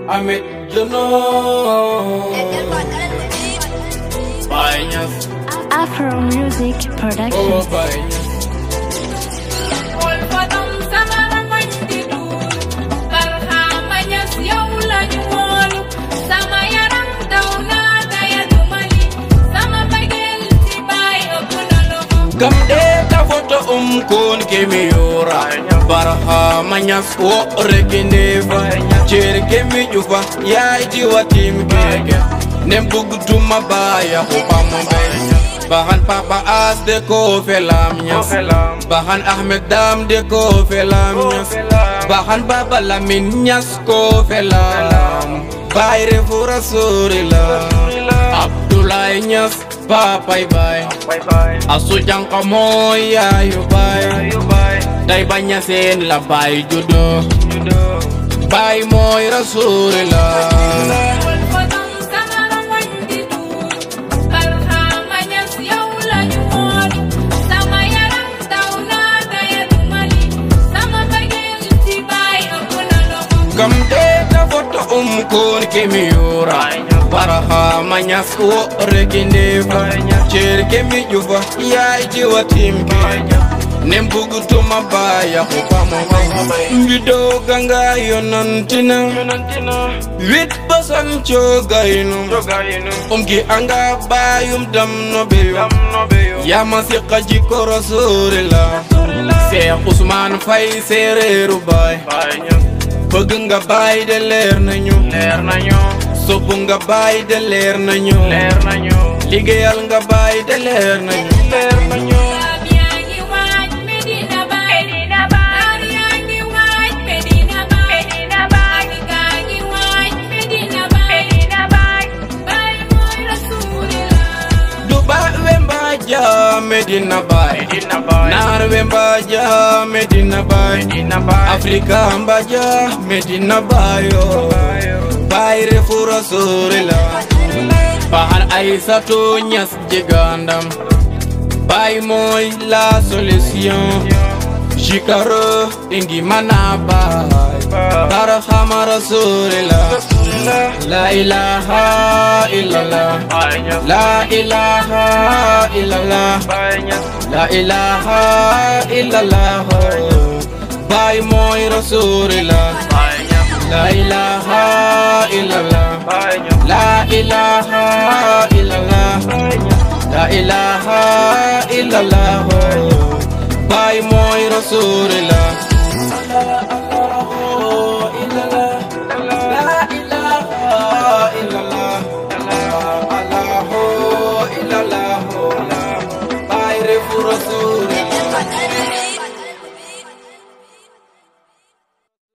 Ahmed Jono Baye Niass Afro Music Production. oh Baye Niass Kam de ta foto kon kemi yora Barhama Niass wo rekinde fa cer kemi jufa yaay ji watim keke nem bugutuma baya ko pambe Bahan Papa As de ko felam Niass Bahan Ahmed Dam de ko felam Niass Bahan Baba Lamin Niass ko felam Bayre fu Rasulillah Abdoulaye Niass Papay bay asu jangka moy ayu bay day baña sen la bay judo bay moy Rasulillah kam de ta foto kon kemi yura Barhama Niass wo rekinde fa cer kemi jufa yaay ji watim keke nem bugutuma baya ko pamo ngido ganga yonantina wit basan chogayno ki anga bayum dam no beyo yama siqa jiko Rasulillah Cheikh Ousmane Faye sereru bay bëgg nga bay de leer nañu sopp nga bay de leer nañu liggéeyal nga bay de leer nañu Medina Baye Nar Wembaja Medina Baye Afrika Mbaja Medina Baye Baye refu Rasulillah Bahan Aïssatou Niass jegandam Baye moy la solution Jikaro ingi mana Baye Barhama Rasulillah La ilaha illallah La ilaha illallah La ilaha illallah Baye moy Rasulillah La ilaha illallah La ilaha illallah La ilaha illallah Baye moy Rasulillah